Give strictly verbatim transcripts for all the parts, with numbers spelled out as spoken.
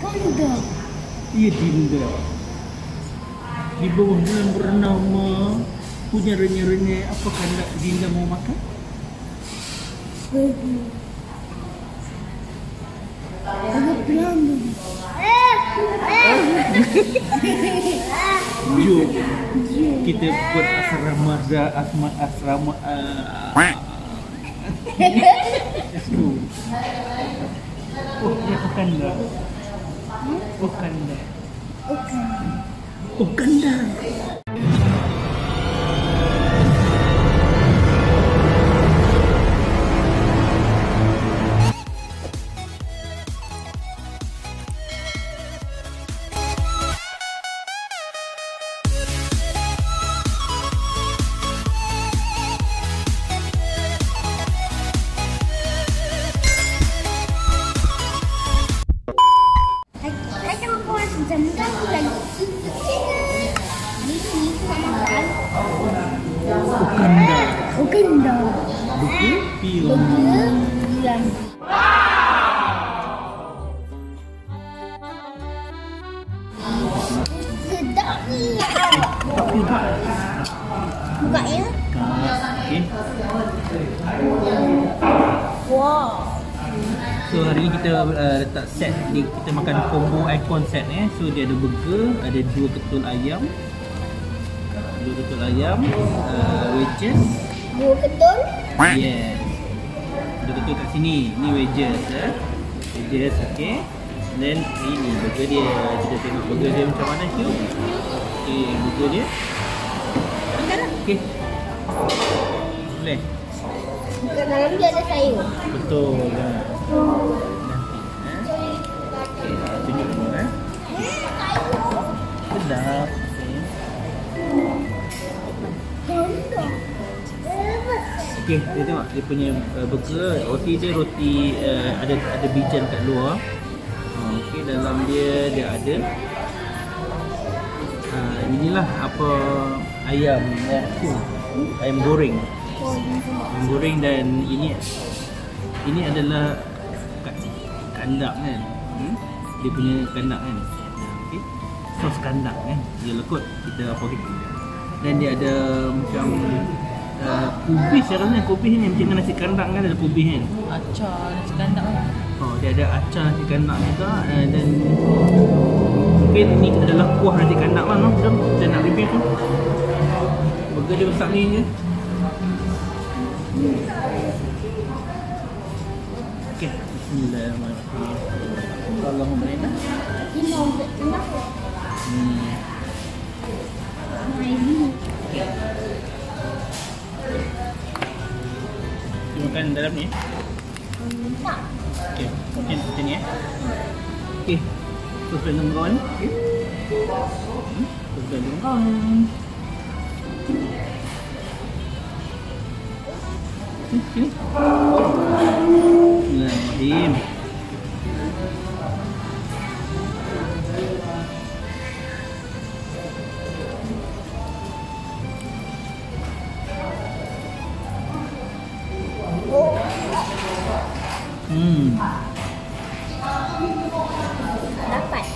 Ganda. Iya, dinda. Di bawah bulan bernama punya renyah-renyah. Apa kandak dinda mau makan? Baby. Agak pelan. Eh, eh. Jom kita buat asrama asma asrama. Uh, let's go. Oh, ya bukan dah. Bukan dah. Bukan. Bukan dah. Ganda. Buku pion. Bukan. Sedap ni. Buka ya. Okey. Wow. So hari ni kita uh, letak set ni, kita makan combo icon set eh. So dia ada burger, ada dua ketul ayam. Dua ketul ayam, uh, wedges. Dua ketul. Yes. Dua ketul kat sini. Ni wedges eh. Wedges, okey. Then ini burger dia. Kita tengok burger dia macam mana tu. Okey, burger dia. Makan lah. Okey. Boleh. Kat dalam dia ada sayur. Betul. Nanti eh. Okey, tunjuk dulu eh. Sedap. Okey. Ganda. Okey, dia tengok dia punya uh, burger. Roti dia roti uh, ada ada bijan kat luar. Uh, Okey, dalam dia dia ada uh, inilah apa ayam eh, ayam goreng. Ayam goreng dan ini ini adalah kandak kan. Hmm? Dia punya kandak kan. Okey. Sos kandak kan. Dia lekut kita apa kita. Dan dia ada macam uh, kubis saya rasa kubis ni macam nasi kandak kan, ada kubis kan. Acar nasi kandak. Oh, dia ada acar nasi kandak juga uh, dan mungkin ni adalah kuah nasi kandak kan. Jom kita nak review tu. Burger dia besar ni je. Okey, bismillahirrahmanirrahim. Allahumma inna. Ini mau ke tengah. Hmm. Ini. Dia makan dalam ni. Tak. Okey, mungkin macam ni eh. Okey. Sos bendung kawan. Okey. Hmm, sos bendung kawan. Sini. Bismillahirrahmanirrahim. Hmm. Dapat.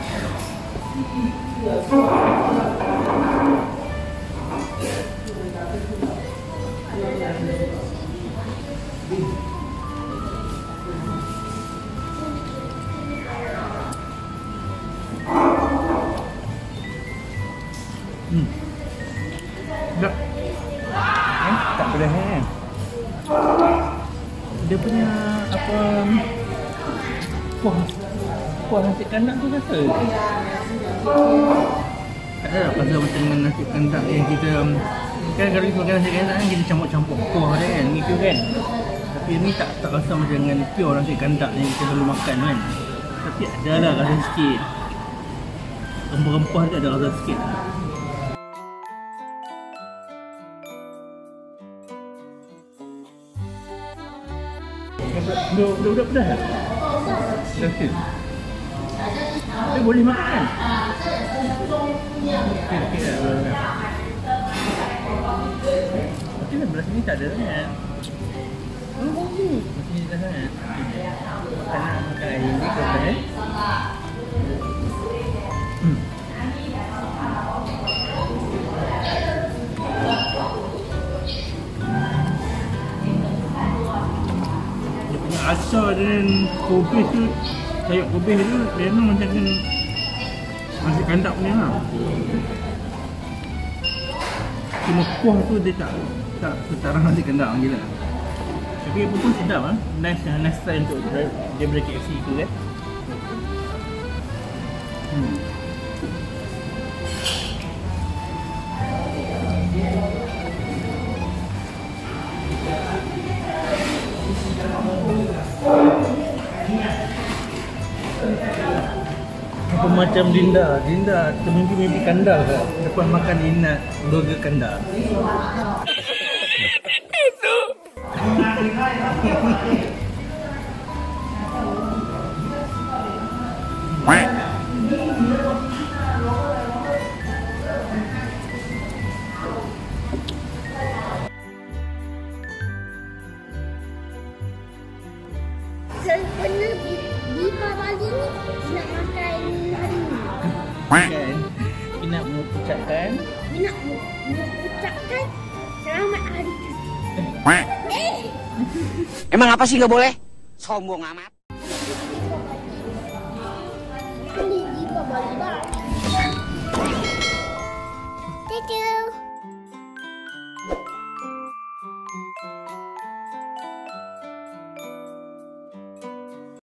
Hmm. Tak. Eh, tak boleh kan? Dia punya apa kuah kuah nasi kandak tu rasa tak ada lah pasal macam dengan nasi kandak yang kita kan kalau kita makan nasi kandak kan kita campur-campur kuah dia kan gitu kan, tapi ni tak tak rasa macam dengan pure nasi kandak yang kita selalu makan kan, tapi ada lah rasa sikit rempah-rempah dia ada rasa sikit. Budak-budak pedas tak? Pedas sikit. Tapi boleh makan kan? Sikit-sikit lah boleh makan. Tapi lah belah sini tak ada sangat. Belah sini tak sangat. Makan nak makan air ni ke kan? besar dengan kubis tu, sayur kubis tu dia memang macam kan nasi kandap punya lah. Cuma kuah tu dia tak tak setarang nasi kandap gila. Tapi apa pun sedap ah. Nice nice style untuk dia beri K F C tu kan. Hmm. Apa macam Dinda, Dinda termimpi-mimpi kandar ke? Lepas makan Dinda burger kandar. Itu. Sebenarnya di, di Bali ni nak makan hari ni. Kan? Dia nak mengucapkan Dia nak mengucapkan selamat hari cuti. Eh, Emang apa sih nggak boleh? Sombong amat. Bali di Bali. Dadah.